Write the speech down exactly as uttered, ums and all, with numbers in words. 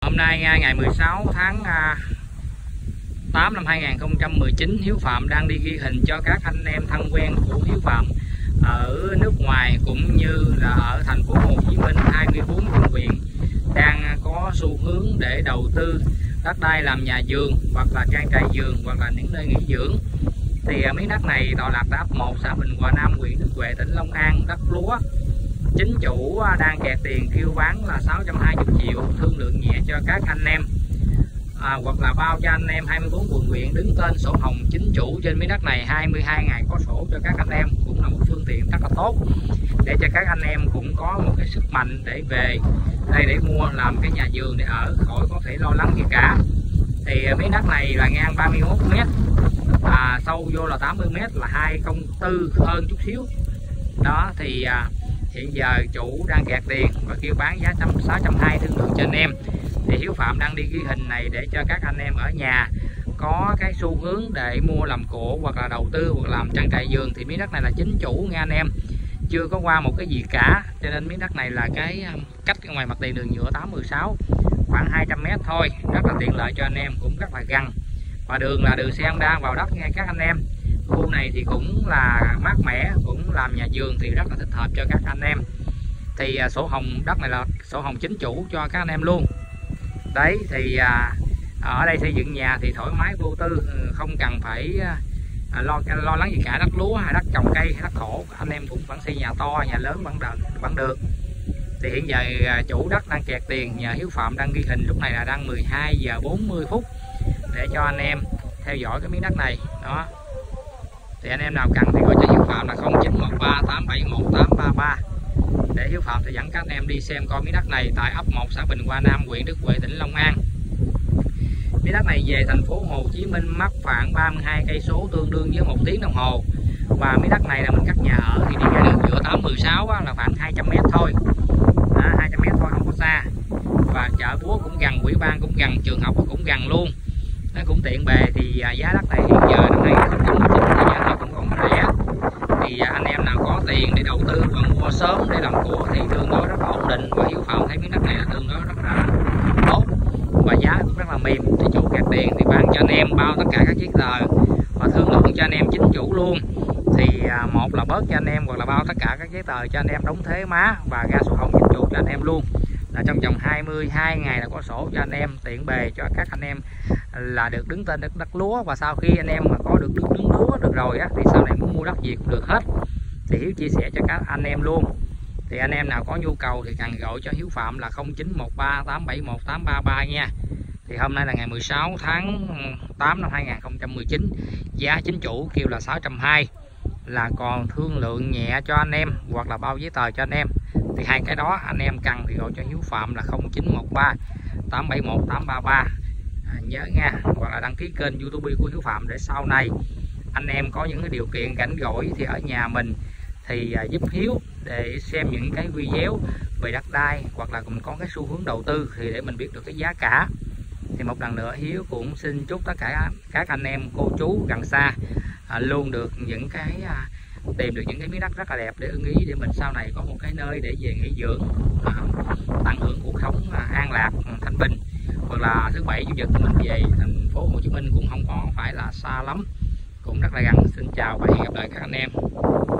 Hôm nay ngày mười sáu tháng tám năm hai nghìn không trăm mười chín, Hiếu Phạm đang đi ghi hình cho các anh em thân quen của Hiếu Phạm ở nước ngoài cũng như là ở thành phố Hồ Chí Minh, hai mươi bốn quận huyện đang có xu hướng để đầu tư đất đai làm nhà vườn hoặc là trang trại vườn hoặc là những nơi nghỉ dưỡng. Thì miếng đất này tọa lạc tại ấp một, xã Bình Hòa Nam, huyện Đức Huệ, tỉnh Long An, đất lúa. Chính chủ đang kẹt tiền kêu bán là sáu trăm hai mươi triệu, thương lượng nhẹ cho các anh em à, hoặc là bao cho anh em hai mươi bốn quận huyện đứng tên sổ hồng chính chủ trên miếng đất này, hai mươi hai ngày có sổ cho các anh em, cũng là một phương tiện rất là tốt để cho các anh em cũng có một cái sức mạnh để về đây để mua làm cái nhà vườn để ở, khỏi có thể lo lắng gì cả. Thì miếng đất này là ngang ba mươi mốt mét, à, sâu vô là tám mươi mét, là hai công tư hơn chút xíu đó. Thì à, hiện giờ chủ đang kẹt tiền và kêu bán giá sáu trăm hai mươi, thương lượng cho anh em. Thì Hiếu Phạm đang đi ghi hình này để cho các anh em ở nhà có cái xu hướng để mua làm cổ hoặc là đầu tư hoặc làm trang trại vườn. Thì miếng đất này là chính chủ nghe anh em, chưa có qua một cái gì cả, cho nên miếng đất này là cái cách ngoài mặt tiền đường nhựa tám mười sáu khoảng hai trăm mét thôi, rất là tiện lợi cho anh em, cũng rất là gần. Và đường là đường xe Honda vào đất nghe các anh em. Khu này thì cũng là mát mẻ, cũng làm nhà vườn thì rất là thích hợp cho các anh em. Thì à, sổ hồng đất này là sổ hồng chính chủ cho các anh em luôn. Đấy thì à, ở đây xây dựng nhà thì thoải mái vô tư, không cần phải à, lo lo lắng gì cả. Đất lúa hay đất trồng cây hay đất thổ, anh em cũng vẫn xây nhà to, nhà lớn vẫn được, vẫn được. Thì hiện giờ à, chủ đất đang kẹt tiền, nhờ Hiếu Phạm đang ghi hình lúc này là đang mười hai giờ bốn mươi phút để cho anh em theo dõi cái miếng đất này đó. Thì anh em nào cần thì gọi cho Hiếu Phạm là không chín một ba tám bảy một tám ba ba để Hiếu Phạm sẽ dẫn các anh em đi xem coi miếng đất này tại ấp một, xã Bình Hòa Nam, huyện Đức Huệ, tỉnh Long An. Miếng đất này về thành phố Hồ Chí Minh mất khoảng ba mươi hai cây số, tương đương với một tiếng đồng hồ. Và miếng đất này là mình cắt nhà ở thì đi ra đường nhựa tám mười sáu là khoảng hai trăm mét thôi. Đó, hai trăm mét thôi, không có xa. Và chợ búa cũng gần, ủy ban cũng gần, trường học cũng gần luôn. Nó cũng tiện bề. Thì giá đất này hiện giờ năm nay không chín thì giá nó cũng còn rẻ. Thì anh em nào có tiền để đầu tư và mua sớm để làm của thì tương đối rất là ổn định. Và Hiếu Phạm thấy miếng đất này là tương đối rất là tốt và giá cũng rất là mềm. Thì chủ kẹt tiền thì bán cho anh em bao tất cả các giấy tờ và thương lượng cho anh em chính chủ luôn. Thì một là bớt cho anh em hoặc là bao tất cả các giấy tờ cho anh em đóng thuế má và ra sổ hồng chính chủ cho anh em luôn. Là trong vòng hai mươi hai ngày là có sổ cho anh em, tiện bề cho các anh em là được đứng tên đất, đất lúa. Và sau khi anh em mà có được đứng đứng lúa được rồi á, thì sau này muốn mua đất gì cũng được hết. Thì Hiếu chia sẻ cho các anh em luôn. Thì anh em nào có nhu cầu thì cần gọi cho Hiếu Phạm là không chín một ba tám bảy một tám ba ba nha. Thì hôm nay là ngày mười sáu tháng tám năm hai nghìn không trăm mười chín, giá chính chủ kêu là sáu trăm hai mươi, là còn thương lượng nhẹ cho anh em hoặc là bao giấy tờ cho anh em. Thì hai cái đó anh em cần thì gọi cho Hiếu Phạm là không chín một ba tám bảy một tám ba ba, à, nhớ nha. Hoặc là đăng ký kênh YouTube của Hiếu Phạm để sau này anh em có những cái điều kiện rảnh rỗi thì ở nhà mình thì à, giúp Hiếu để xem những cái video về đất đai hoặc là cũng có cái xu hướng đầu tư thì để mình biết được cái giá cả. Thì một lần nữa Hiếu cũng xin chúc tất cả các anh em cô chú gần xa à, luôn được những cái à, tìm được những cái miếng đất rất là đẹp để ưng ý, để mình sau này có một cái nơi để về nghỉ dưỡng, à, tận hưởng cuộc sống à, an lạc, thanh bình. Hoặc là thứ bảy chủ nhật mình về thành phố Hồ Chí Minh cũng không có phải là xa lắm, cũng rất là gần. Xin chào và hẹn gặp lại các anh em.